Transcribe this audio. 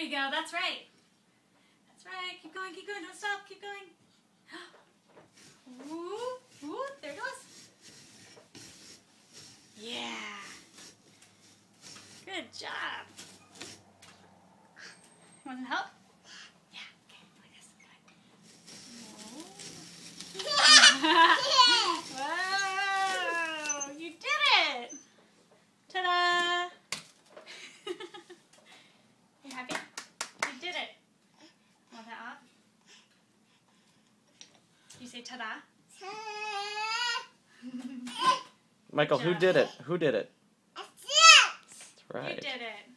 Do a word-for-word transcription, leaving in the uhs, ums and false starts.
you go. That's right. That's right. Keep going, keep going. Don't stop. Keep going. Ooh, ooh, there it goes. Yeah. Good job. You want some help? Yeah. Okay, like this. Good. Whoa, you did it. Ta-da. You happy? You did it. Want that off? You say ta-da? Michael, who did it? Who did it? That's right. You did it.